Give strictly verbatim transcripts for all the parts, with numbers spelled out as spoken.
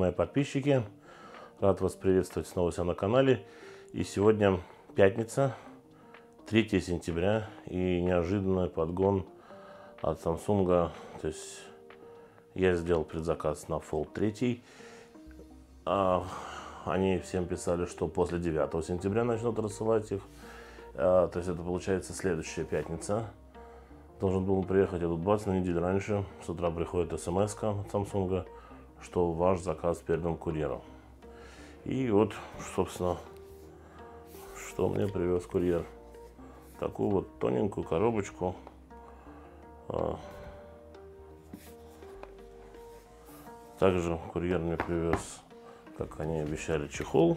мои подписчики! Рад вас приветствовать снова у себя на канале. И сегодня пятница, третье сентября, и неожиданный подгон от Samsung. То есть я сделал предзаказ на Fold три. А они всем писали, что после девятого сентября начнут рассылать их. А, то есть это получается следующая пятница. Должен был приехать, я тут бац, на неделю раньше. С утра приходит смс-ка от Samsung, что ваш заказ передан курьером. И вот, собственно, что мне привез курьер. Такую вот тоненькую коробочку. Также курьер мне привез, как они обещали, чехол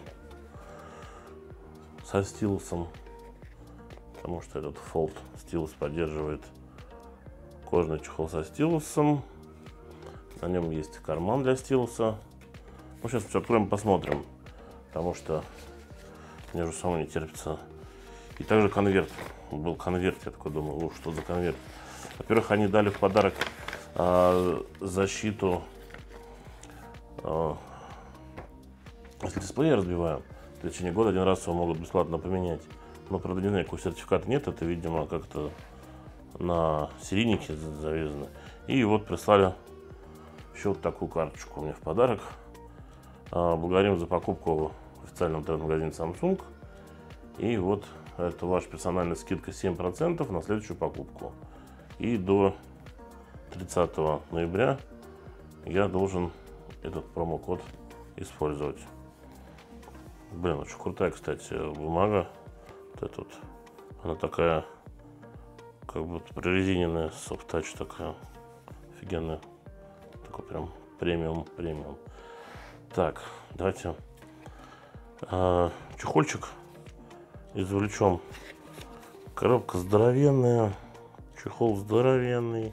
со стилусом. Потому что этот Fold стилус поддерживает кожаный чехол со стилусом. На нем есть карман для стилуса. Ну, сейчас все откроем, посмотрим. Потому что мне уже самому не терпится. И также конверт. Был конверт, я такой думаю, о, что за конверт. Во-первых, они дали в подарок э, защиту. Э, если дисплей я разбиваю, в течение года один раз его могут бесплатно поменять. Но, правда, не знаю, какой сертификат нет. Это, видимо, как-то на серийнике завязано. И вот прислали еще вот такую карточку мне в подарок. Благодарим за покупку в официальном интернет-магазине Samsung. И вот это ваша персональная скидка семь процентов на следующую покупку. И до тридцатого ноября я должен этот промокод использовать. Блин, очень крутая, кстати, бумага. Вот эта вот, она такая, как будто прорезиненная, софт-тач такая, офигенная. Такой прям премиум, премиум. Так, давайте а, чехольчик извлечем. Коробка здоровенная, чехол здоровенный.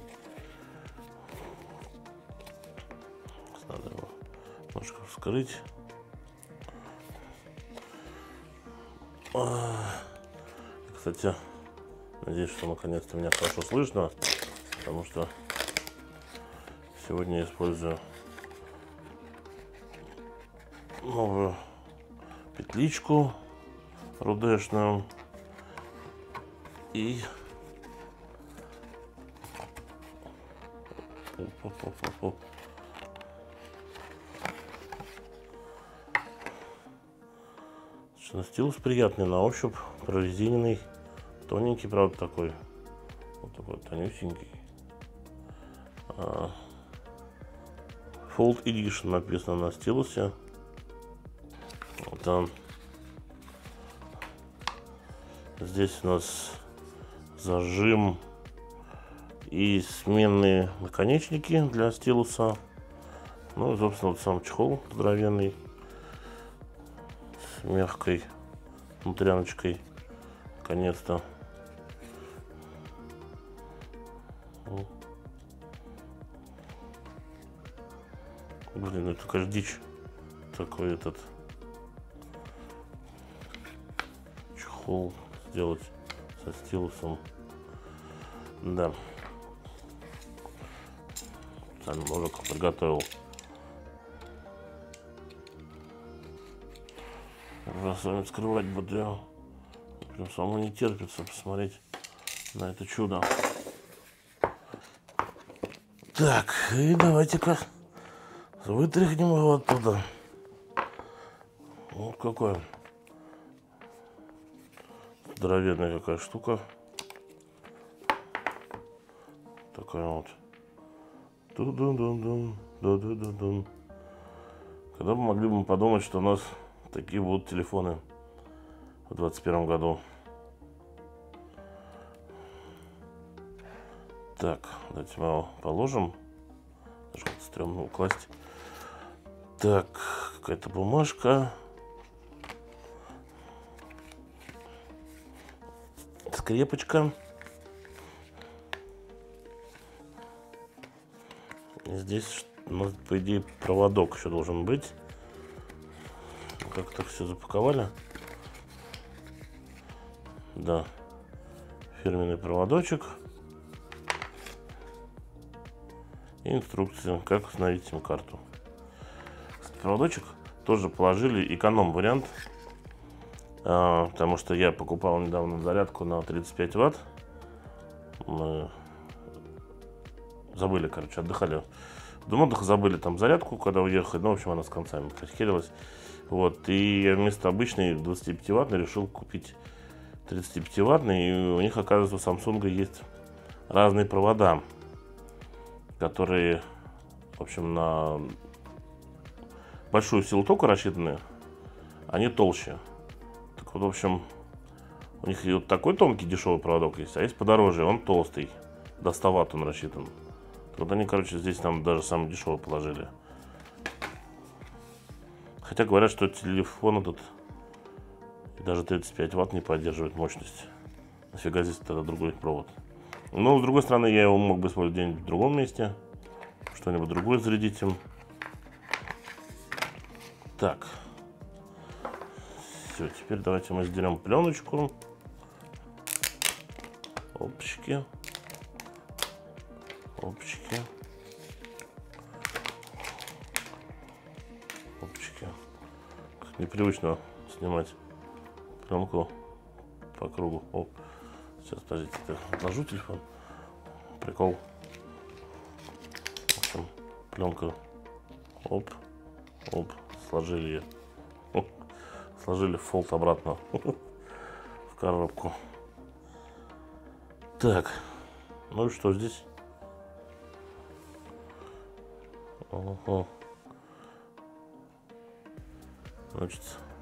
Надо его немножко вскрыть. А, кстати, надеюсь, что наконец-то меня хорошо слышно, потому что сегодня я использую новую петличку рудешную и оп, оп, оп, оп, оп. Стилус приятный на ощупь, прорезиненный, тоненький, правда, такой, вот такой тонюсенький. Fold Edition написано на стилусе. Вот он. Здесь у нас зажим и сменные наконечники для стилуса. Ну и, собственно, вот сам чехол здоровенный с мягкой внутряночкой. Наконец-то. Блин, это, конечно, дичь. Такой этот чехол сделать со стилусом. Да. Сам ножик приготовил. Раз с вами скрывать буду. Прям самому не терпится посмотреть на это чудо. Так, и давайте-ка вытряхнем его оттуда. Вот какой здоровенная какая штука. Такая вот. Ду-ду-ду-дун, ду-ду-ду-дун. Когда бы могли бы мы подумать, что у нас такие будут телефоны в двадцать первом году. Так, давайте мы его положим. Даже как-то стрёмно его класть. Так, какая-то бумажка. Скрепочка. И здесь, ну, по идее, проводок еще должен быть. Как так все запаковали. Да. Фирменный проводочек. И инструкция, как установить сим-карту. проводочек. Тоже положили эконом вариант. А, потому что я покупал недавно зарядку на тридцать пять ватт. Мы забыли, короче, отдыхали. В дом отдыха забыли там зарядку, когда уехали. Ну, в общем, она с концами херилась. Вот. И я вместо обычной двадцатипятиваттной решил купить тридцатипятиваттный. И у них, оказывается, у Samsung есть разные провода, которые, в общем, на большую силу тока рассчитаны. Они толще. Так вот, в общем, у них и вот такой тонкий дешевый проводок есть, а есть подороже, он толстый. До ста ватт он рассчитан. Вот они, короче, здесь нам даже самый дешевый положили. Хотя говорят, что телефон этот даже тридцать пять ватт не поддерживает мощность. Нафига здесь тогда другой провод? Но, с другой стороны, я его мог бы использовать где-нибудь в другом месте. Что-нибудь другое зарядить им. Так. Все, теперь давайте мы сдерем пленочку. Опачки. Опачки. Опачки. Как непривычно снимать пленку по кругу. Оп. Сейчас, подождите, отложу телефон. Прикол. В общем, пленка. Оп. Оп. Сложили ее. Оп. Сложили фолд обратно в коробку. Так. Ну и что здесь? Ага. Значит,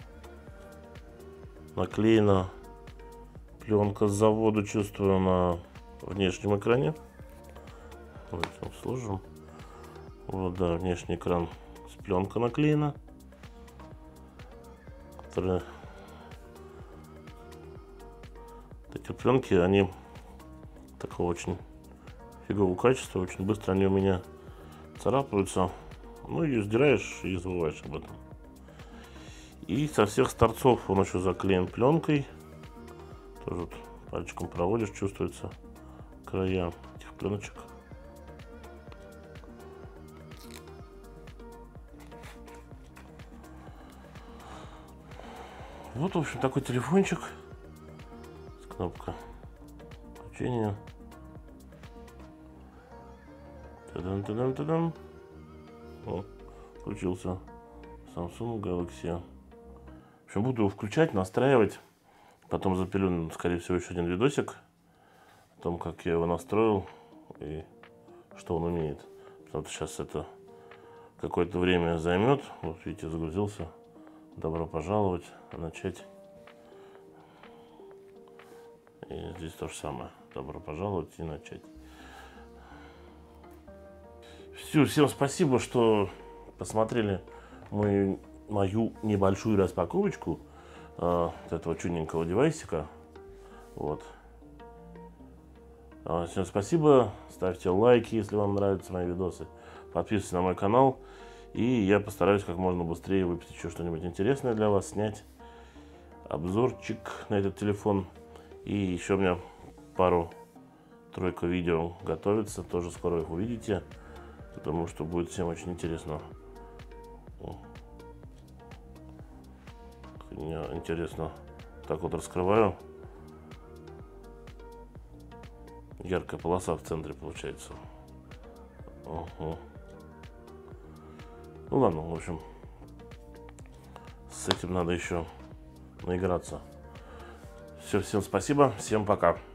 наклеена пленка с завода, чувствую, на внешнем экране. Давайте сложим. Вот, да, внешний экран с пленкой наклеена. Которые... Эти пленки, они такого очень фигового качества, очень быстро они у меня царапаются. Ну, ее сдираешь и забываешь об этом. И со всех торцов он еще заклеен пленкой. Тоже вот пальчиком проводишь, чувствуется края этих пленочек. Вот, в общем, такой телефончик с кнопкой включения. Та-дам-та-дам-та-дам. О, включился Samsung Galaxy. В общем, буду его включать, настраивать. Потом запилю, скорее всего, еще один видосик о том, как я его настроил и что он умеет. Потому что сейчас это какое-то время займет. Вот видите, загрузился. Добро пожаловать. Начать. И здесь то же самое. Добро пожаловать и начать. Все, всем спасибо, что посмотрели мою, мою небольшую распаковочку э, этого чудненького девайсика. Вот. А, всем спасибо. Ставьте лайки, если вам нравятся мои видосы. Подписывайтесь на мой канал. И я постараюсь как можно быстрее выпустить еще что-нибудь интересное для вас, снять обзорчик на этот телефон. И еще у меня пару-тройку видео готовится, тоже скоро их увидите, потому что будет всем очень интересно. Мне интересно, так вот раскрываю. Яркая полоса в центре получается. Угу. Ну ладно, в общем, с этим надо еще наиграться. Все, всем спасибо, всем пока.